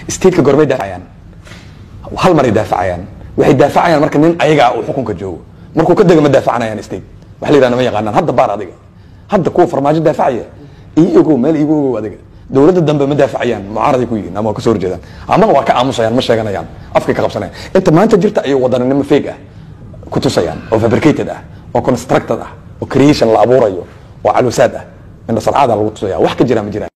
ستيتك قربي دافعيان هل مري دافعيان waxay daafacayaan marka nin ayaga uu xukunka joogo markuu ka daga ma daafacanayaan state wax leeyahay ma yaqaanaan hadda baar adiga hadda kuwa farmaajo daafacaya iyagu meel iyagu adiga dawladda dambe ma daafacayaan mucaarad ku yihiin ama ka soo horjeedaan ama waa ka aamusayaan ma sheeganayaan afka ka qabsanayaan inta maanta jirta ay wadanimo fake ah ku tusayaan oo fabricated ah oo constructed ah oo creation la abuurayo oo calusaad ah in sarcada lagu tusaya wax ka jira ma jiraan